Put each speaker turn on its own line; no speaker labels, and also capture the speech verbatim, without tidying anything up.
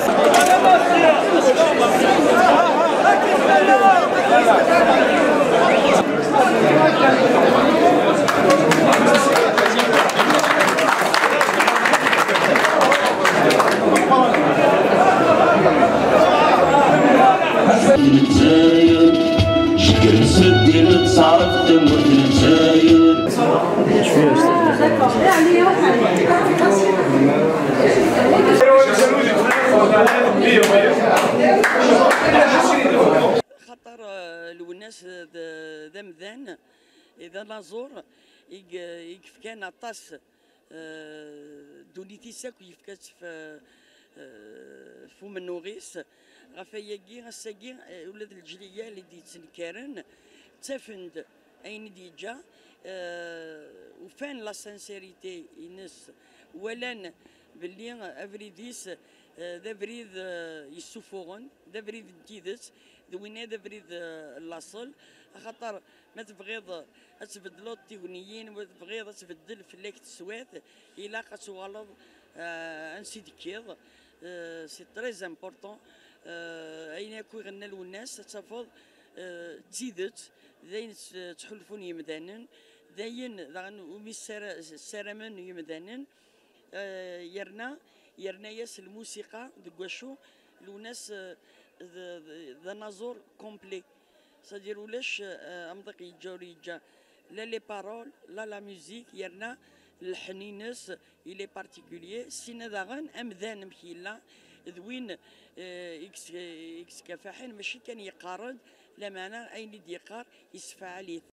خاطر الوناس ذا مذان اذا نازور يكف كان عطاس دونيتي ساكو يفكات في فم النوغيس غفاياكي غساكي ولاد الجليه اللي دي تنكرن تفند اين دي جا وفان لا سانسيريتي ينس ولان باللي افريديس ذا بريد يسوفوغن ذا بريد تيدس ذوينا ذا بريد لاصل خاطر ما تبغيض تبدلو التيغنيين وتبغيض تبدل في الليك تسوات الا قتوالض انسي كيض سي تري امبورطون اين يكون غنى الناس تفض تزيدت داين تحلفون يمدانن داين ومي سرمن يمدانن يرنا يرنا ياس الموسيقى دكواشو الناس ذا نازور كومبلي سادير ولاش امضق يجاوري جا لا لي بارول لا لا ميوزيك يرنا الحنينس إلي بارتيكوليي سينا داغن امذان مكيلا ذوين اكس اكس كفاحين ماشي كان يقارن لا معنى اين يقار يسفى عليه.